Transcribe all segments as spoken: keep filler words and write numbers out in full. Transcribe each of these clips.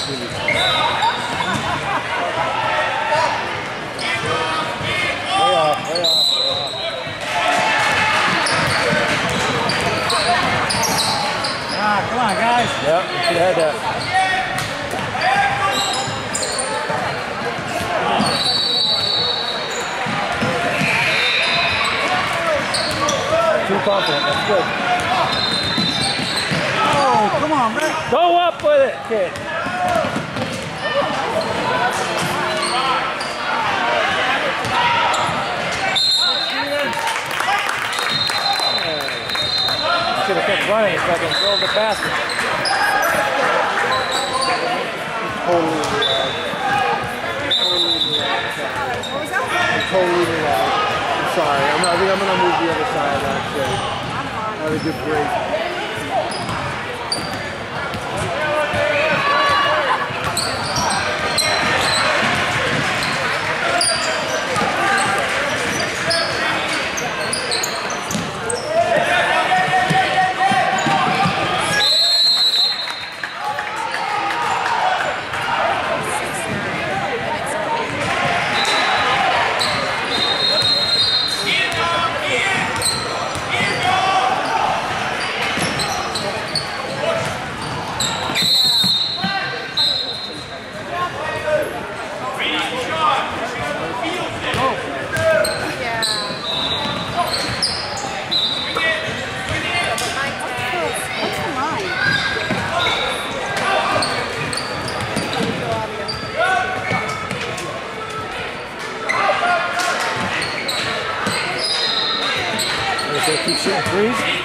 off, way off, way off. Ah, come on, guys. Yep, you should have had that. Too confident, that's good. Oh, come on, man. Go up with it, kid. Should have kept running if I can throw the basket. Totally relaxed. Totally relaxed. Totally relaxed. I'm sorry. I'm not, I think I'm going to move the other side, actually. Have a good break. Keep shooting threes. You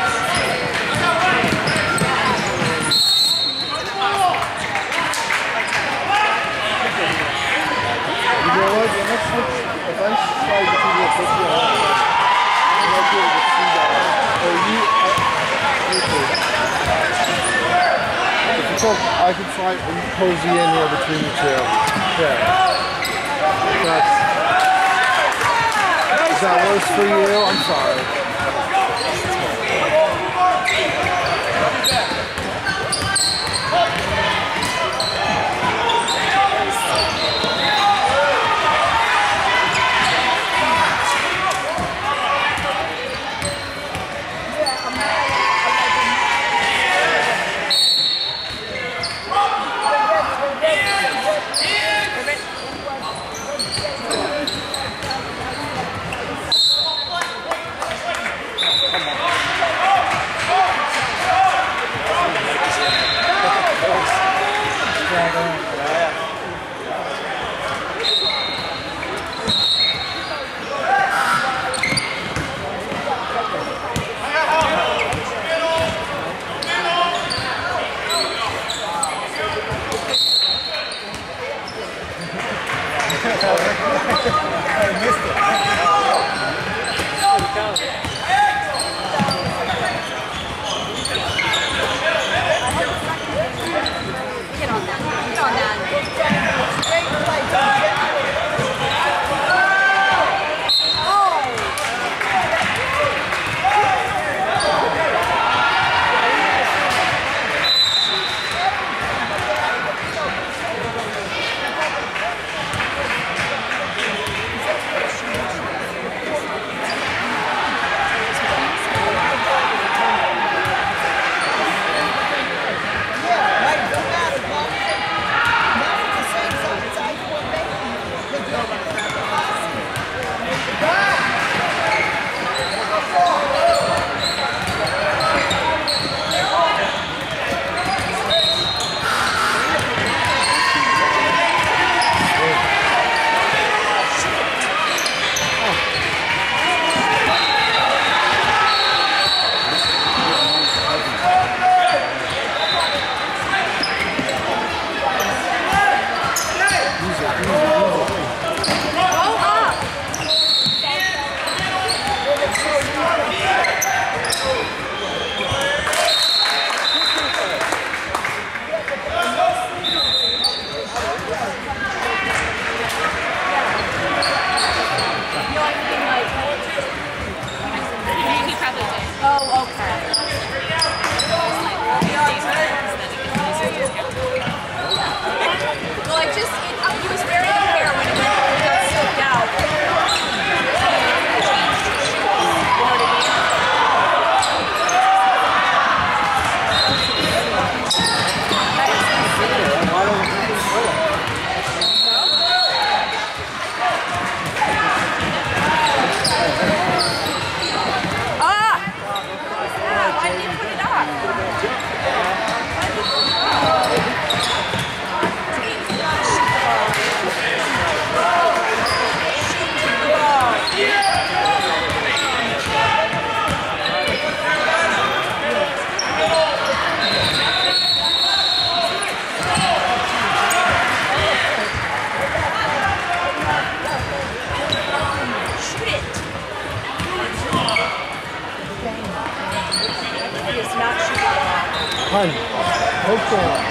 know what? Yeah, let's switch. If I slide between your fifty, I might be able to see that. Or you, I, if you talk, I can slide and cozy in here between the two. Yeah. That's, is that worse for you? I'm sorry. Get on that. Get on that. Hopeful.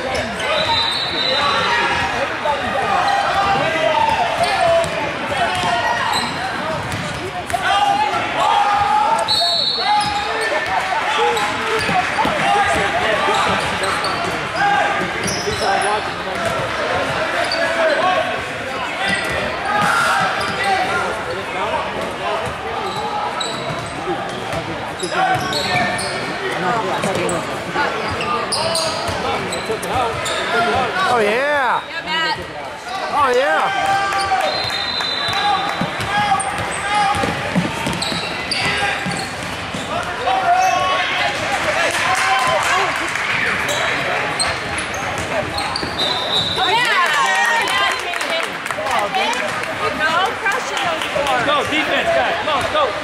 Oh yeah! Yeah, Matt. Oh yeah! Go, defense, guys. Come on, go.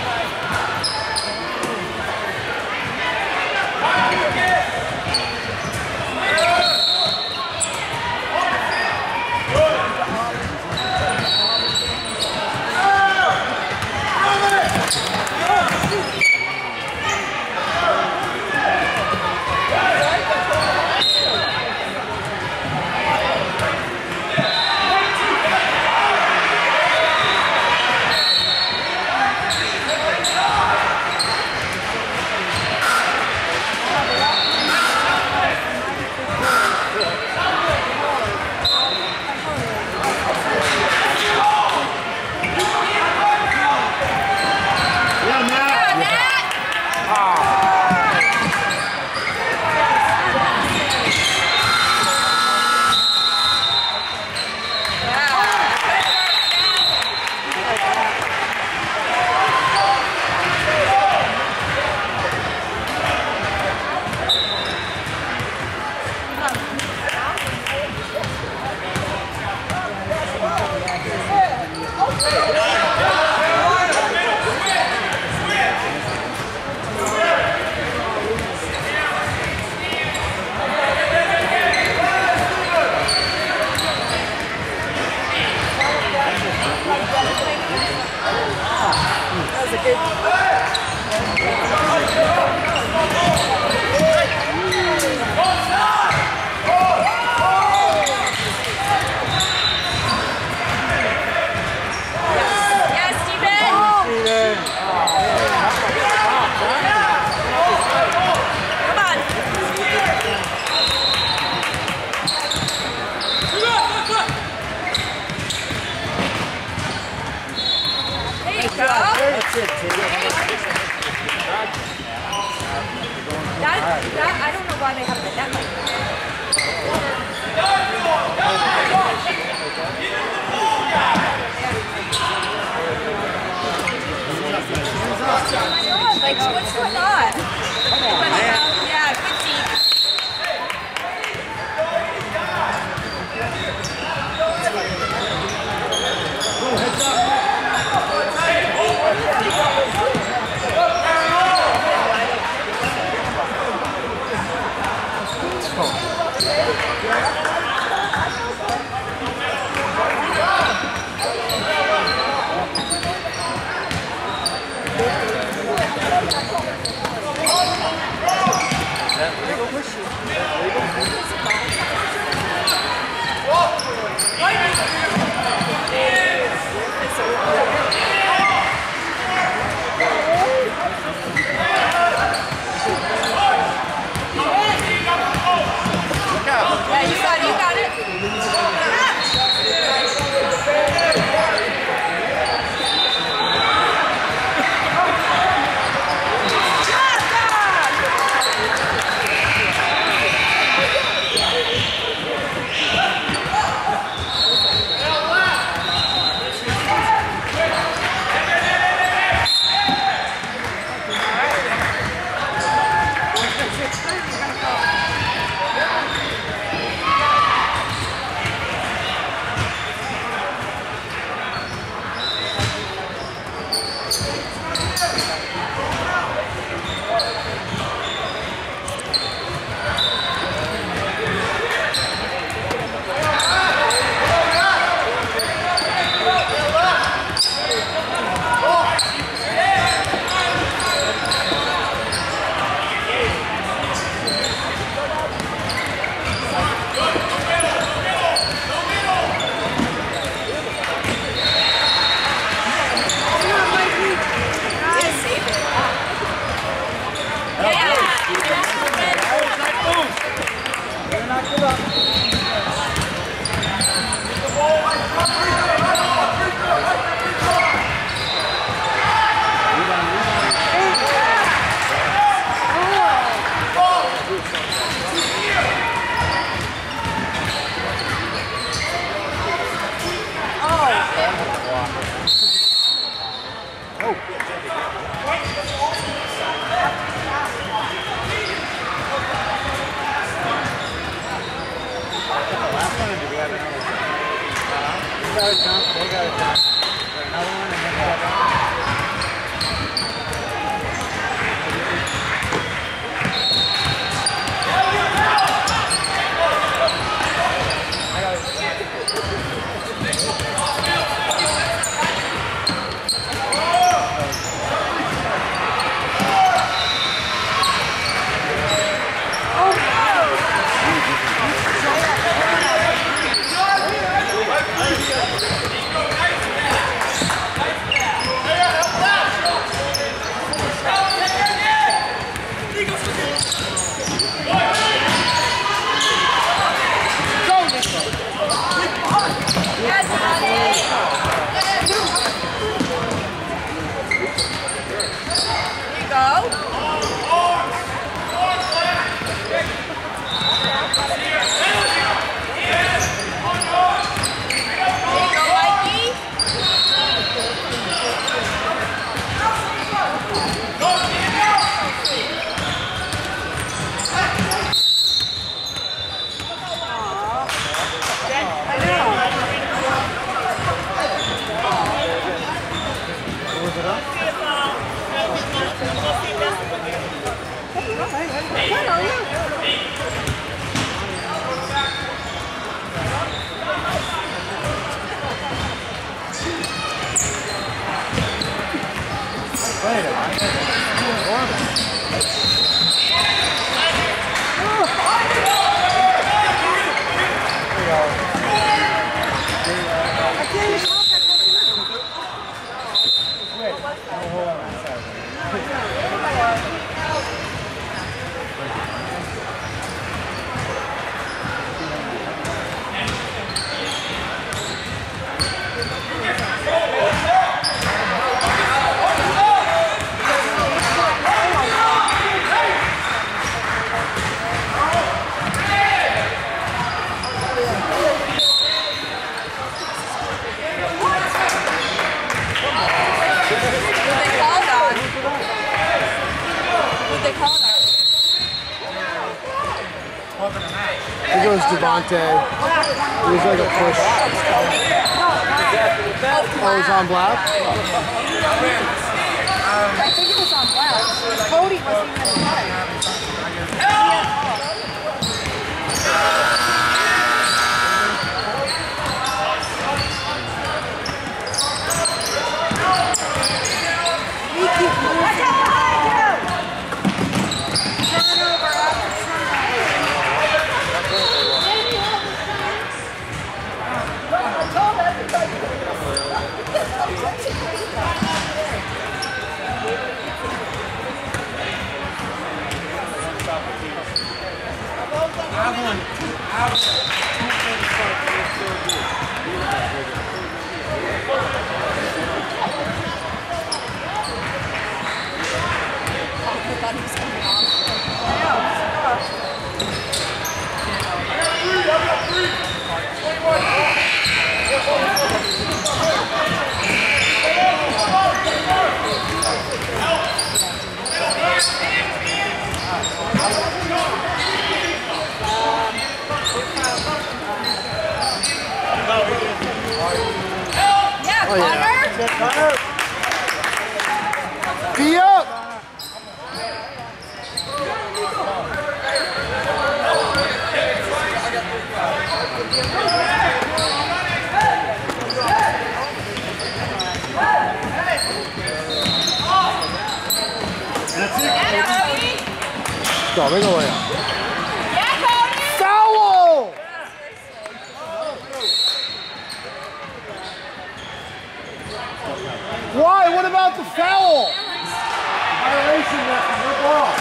That, that, I don't know why they have the net like that. Like, what's going on? Yeah, good deep. Yeah, you got it, you got it. gotta jump. They gotta jump. Another one and then the other one. Here goes Devontae. It was like a push. Oh, he's on black? I think it was on black. Cody wasn't even in Oh, yeah. Be up! Go, make a way up. Yeah, Cody! Foul! Why? What about the foul? Violation, that's no ball.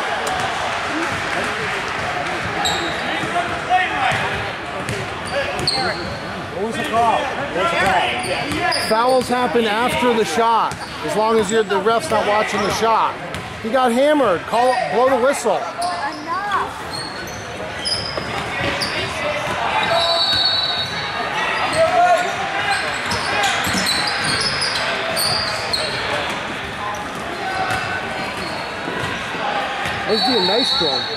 What was the call? What was the call? Fouls happen after the shot, as long as you're, the ref's not watching the shot. He got hammered. Call, blow the whistle. Let's do a nice throw.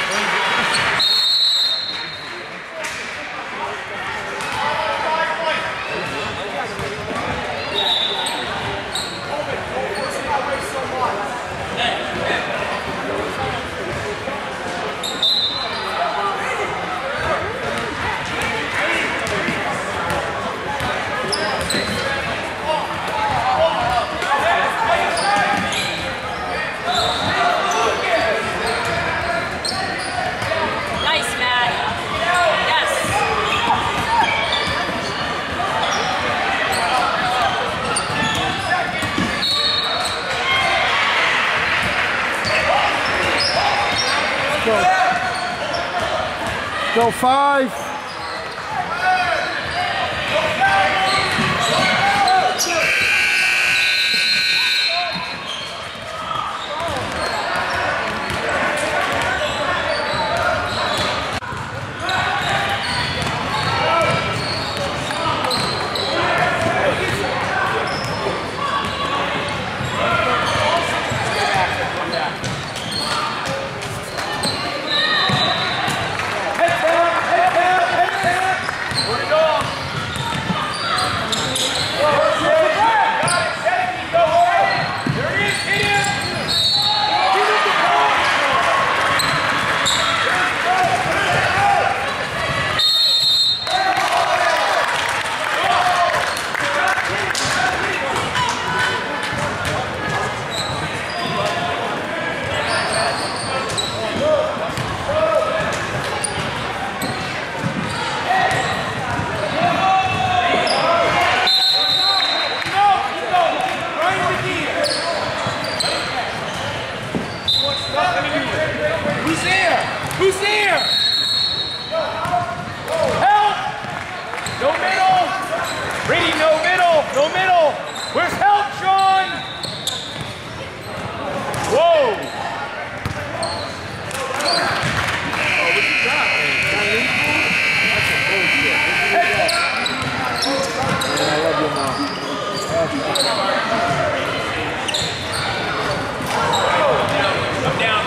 Go five. Who's there? Help! No middle! Brady, no middle! No middle! Where's help, Sean? Whoa! Oh, what you got, man? I love you, Mom. I'm down.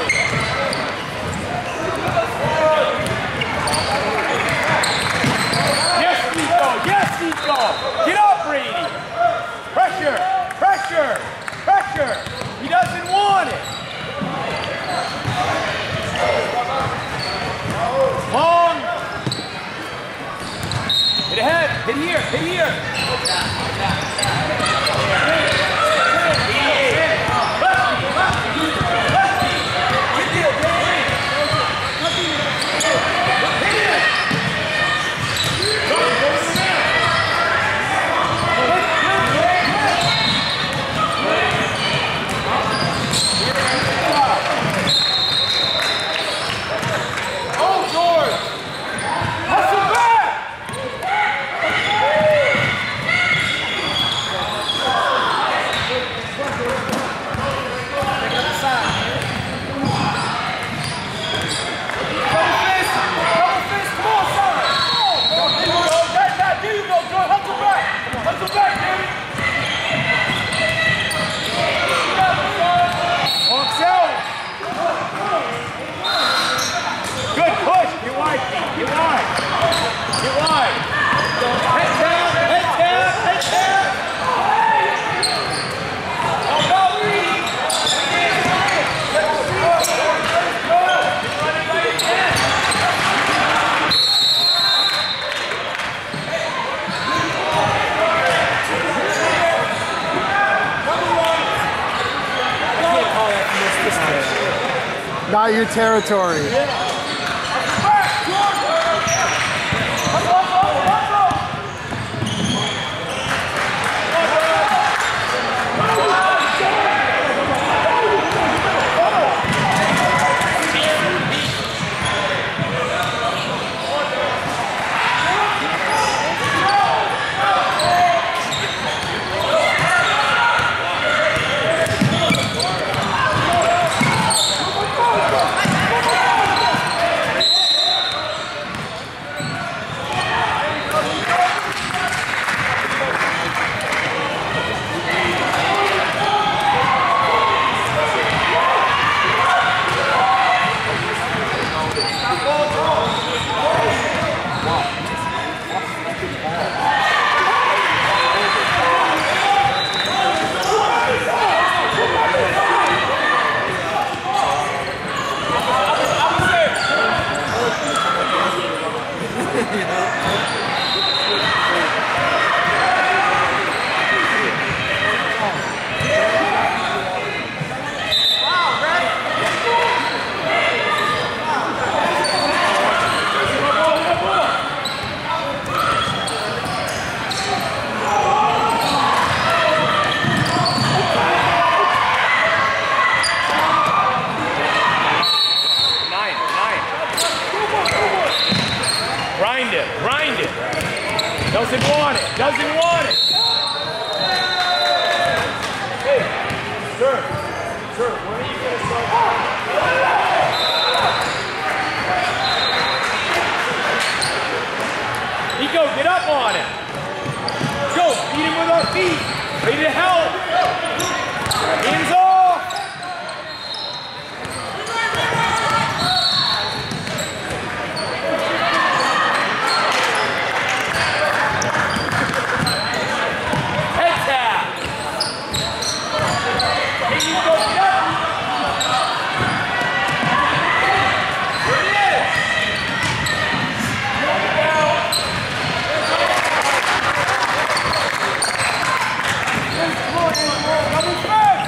Yes, Nico! Yes, Nico! Get up, Brady! Pressure! Pressure! Pressure! He doesn't want it! Long! Hit ahead! Hit here! Hit here! Not your territory. Yeah. Doesn't want it. Doesn't want it. Hey, sir. Sir, when are you going to start? Nico, get up on him. Go, beat him with our feet. Ready to help. Hands off. Head tap. Hey, Nico, get up. Here it is. Double first!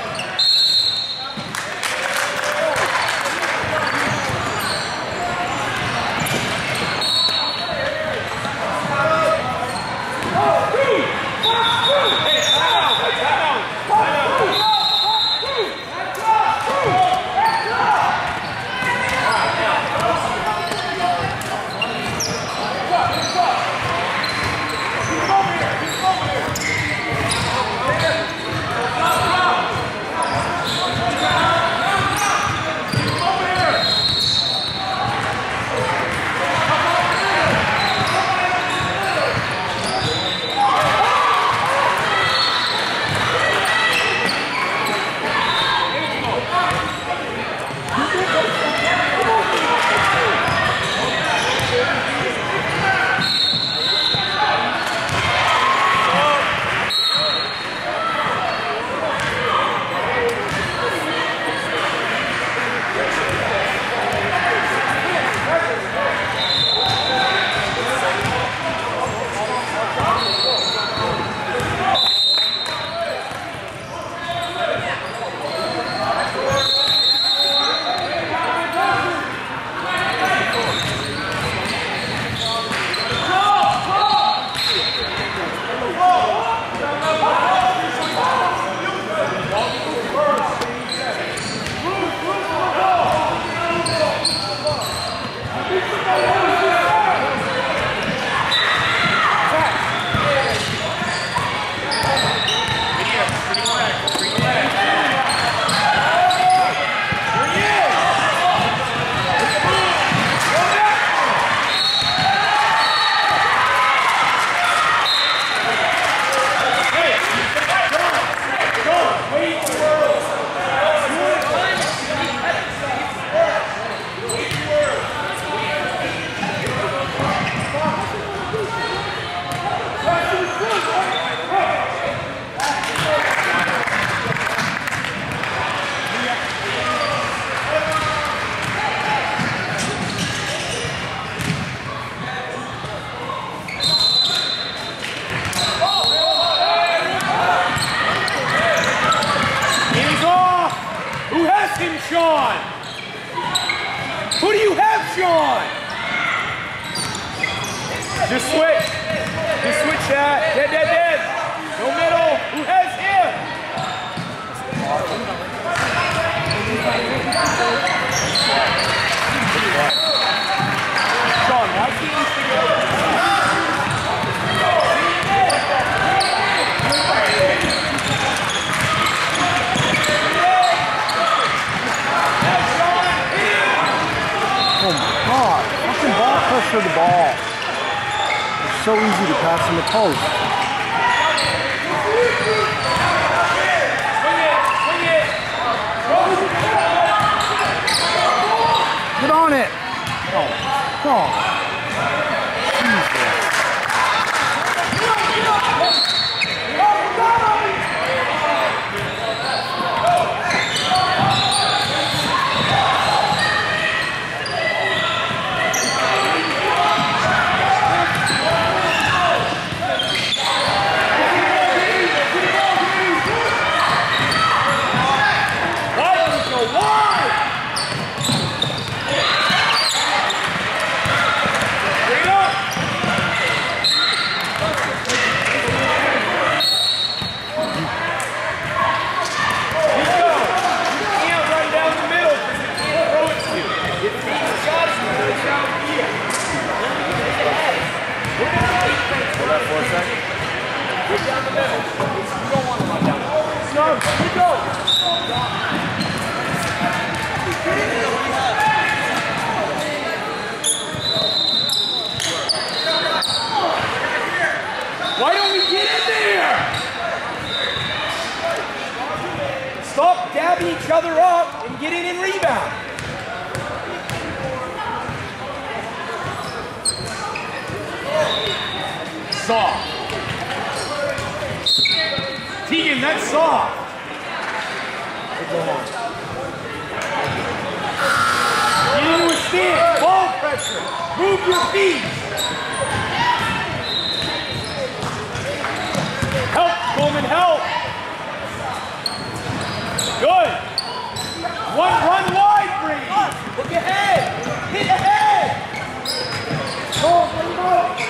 Sean! Who do you have, Sean? Just switch. Just switch that. Dead, dead, dead. No middle. Who has him? Sean, why can't you figure out? For the ball. It's so easy to pass in the post. Get on it. Oh, God. Bring it up! that four seconds? Get down the middle. You don't want to run down the middle. Go, you go. Why don't we get in there? Stop dabbing each other up and get in and rebound. Soft. Tegan, that's soft. Get into a stance. Ball pressure. Move your feet. Help, Coleman, help. Good. One run wide, Brady. Look ahead. Hit ahead. Go, bring him up.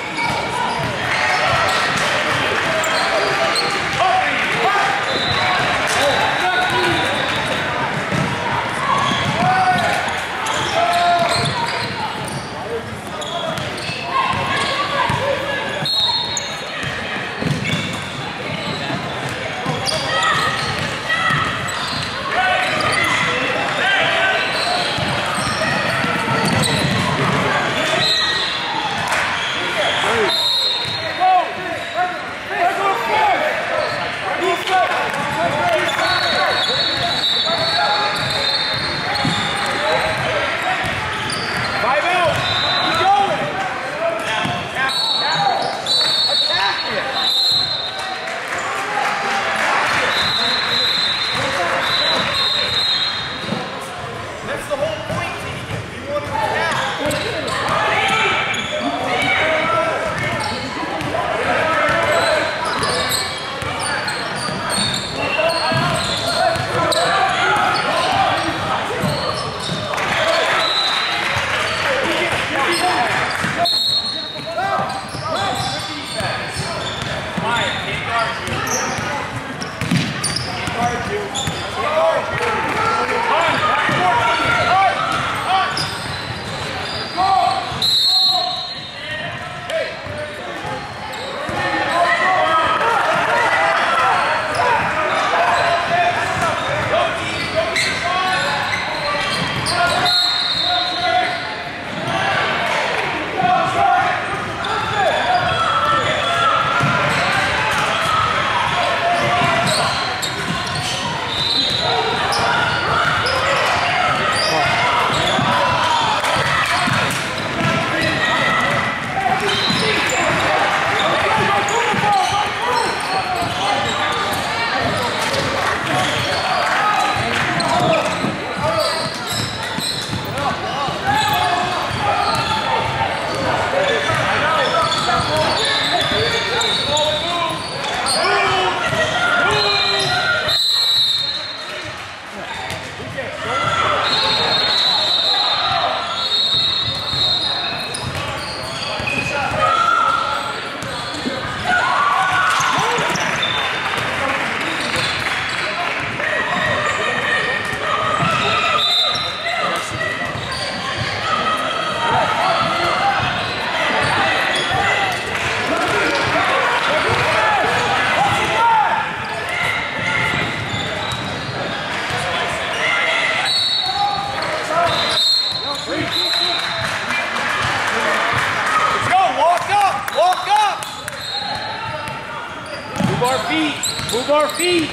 Move our feet.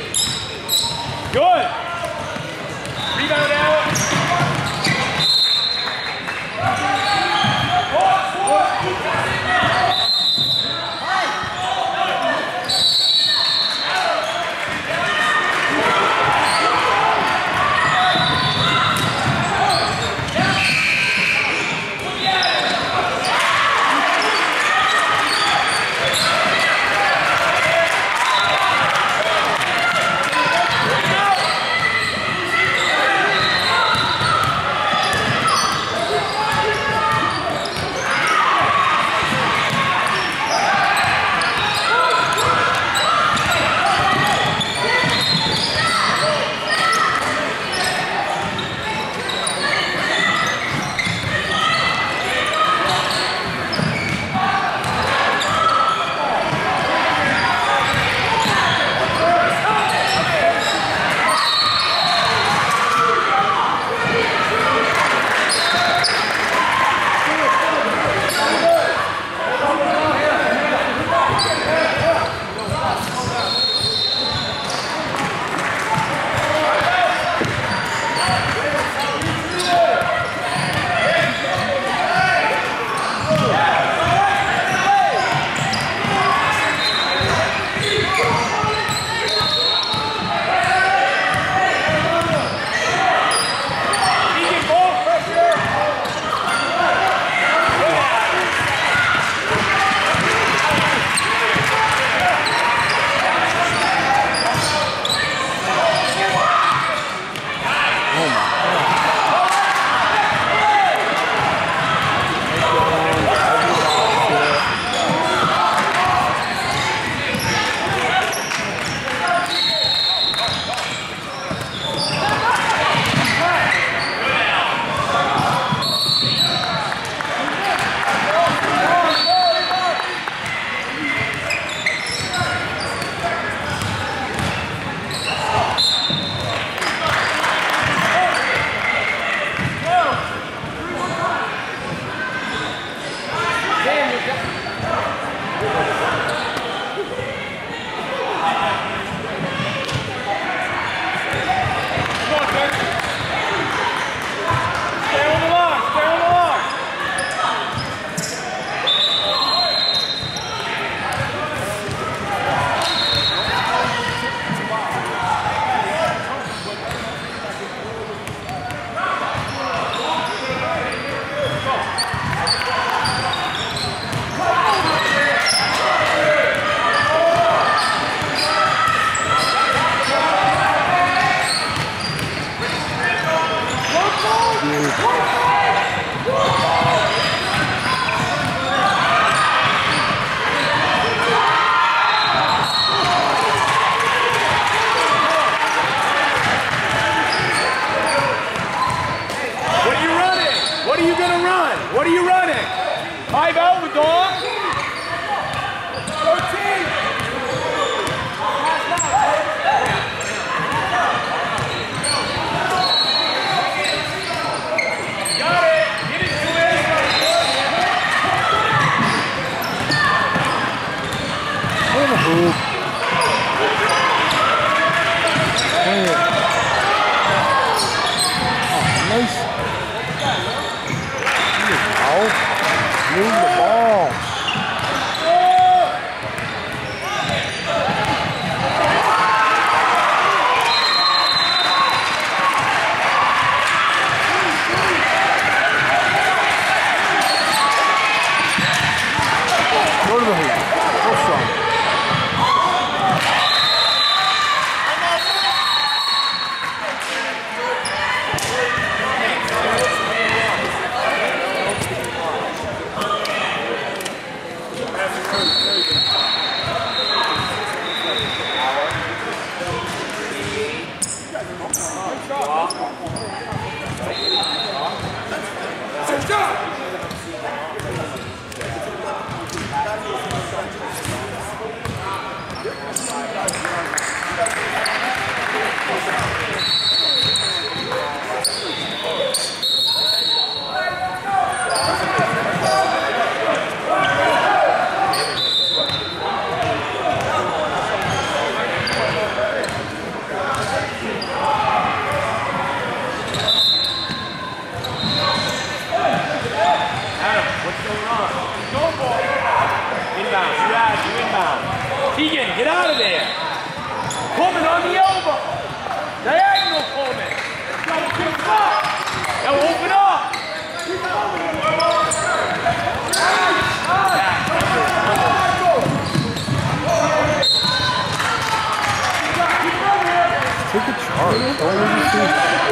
Good. Rebound out. What are you running? Five out with dog? thirteen! Got it! Get into it! Play the hoop. Play it. Oh, nice. Move the ball. Go to the hoop. Go strong. Keegan, get out of there. Pullman on the elbow. Diagonal Pullman. Now open up. Take a charge. Don't let me see.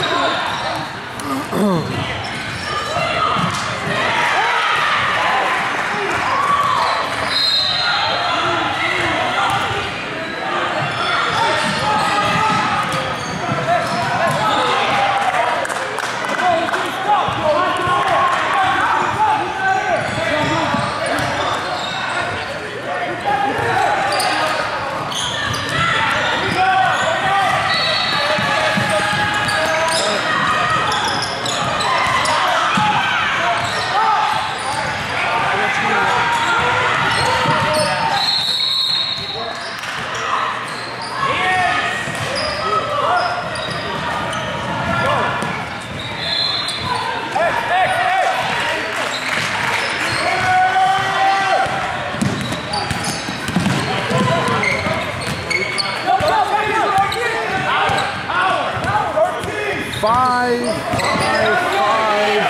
Five, five, five.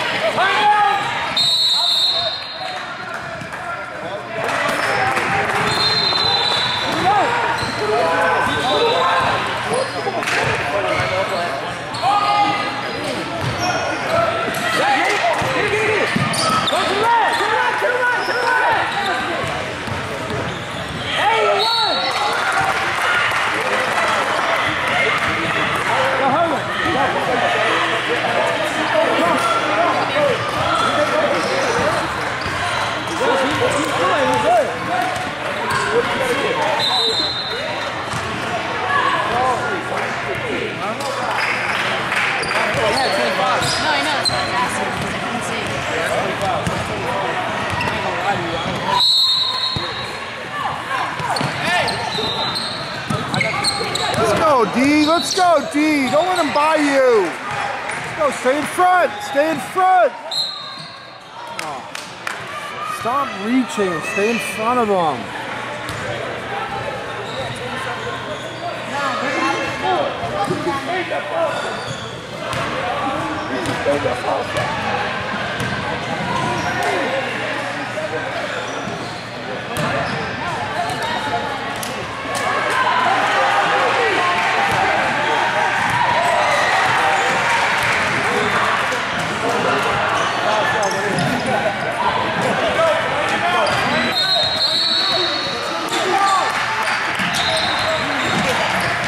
Let's go, D. Let's go, D. Don't let him buy you. Let's go. Stay in front. Stay in front. Oh. Stop reaching and stay in front of him.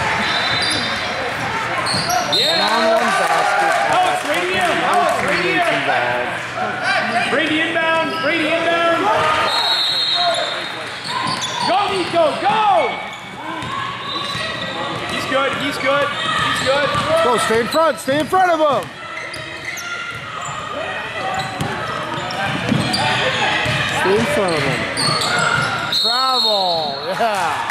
Alex, right here! Alex, right here! Brady inbound, Brady inbound. Go, Nico, go! He's good, he's good, he's good. Go, stay in front, stay in front of him. Stay in front of him. Travel, yeah.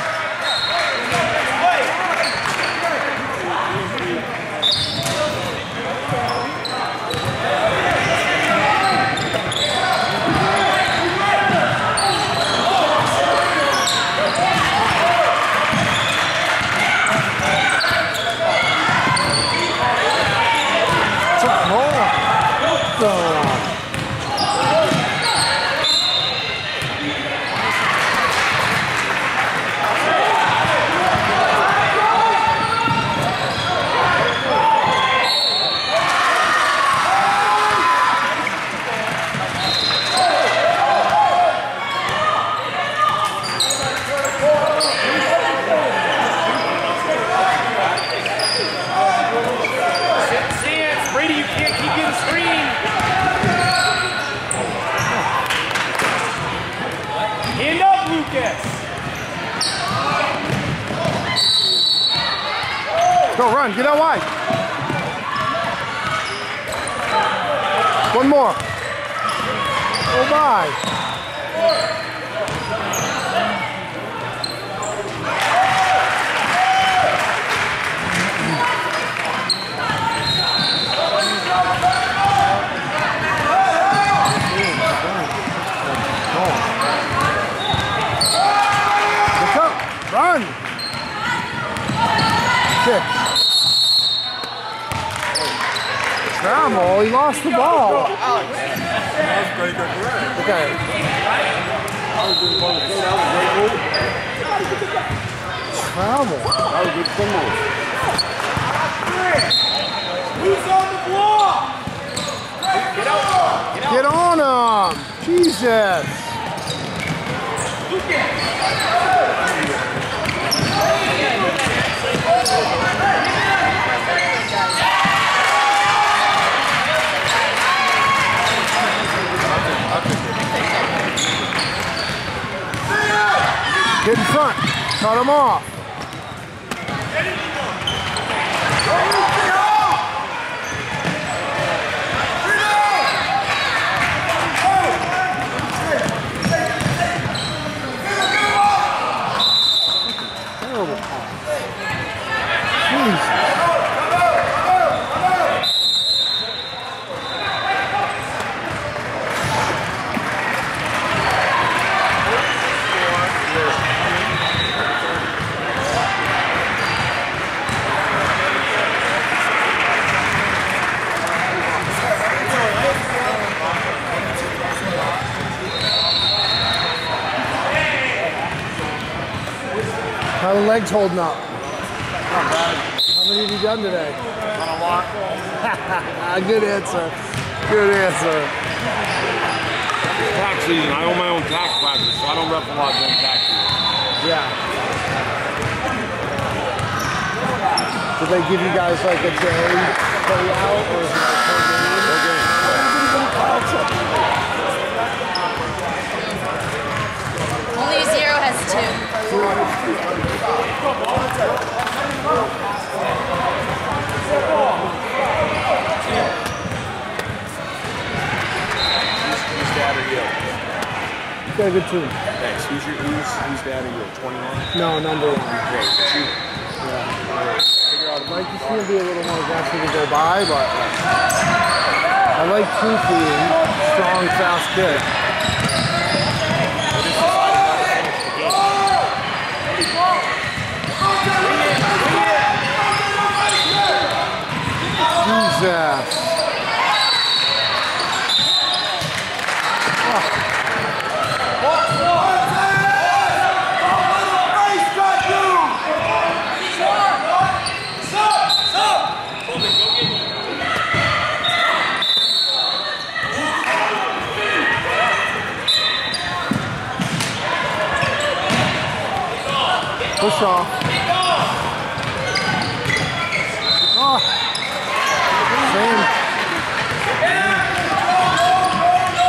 Go, run, get out wide. One more. Oh my. Look up, run. Six. Travel, he lost the ball. Alex, that was pretty good work. Okay. I was just about to say that was great move. Travel. That was a good swing move. Who's on the block? Get out. Get out. Get on him. Jesus. Get in front. Cut him off. Terrible pass. Jeez. How are the legs holding up? Not bad. How many have you done today? Not a lot. Good answer. Good answer. Tax season. I own my own tax practice, so I don't rep a lot during tax season. Yeah. Did they give you guys like a day payout or is it like per game? Per game. Only Zero has two. Who's dad are you? You got a good team. Thanks. Who's your who's who's dad are you? twenty-one? No, number one. Great. But you. Yeah. Figure out. I'd like to see him be a little more aggressive to go by, but I like Toofy, strong, fast kid. Jesus. Push off. Oh. Same.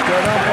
Shut up.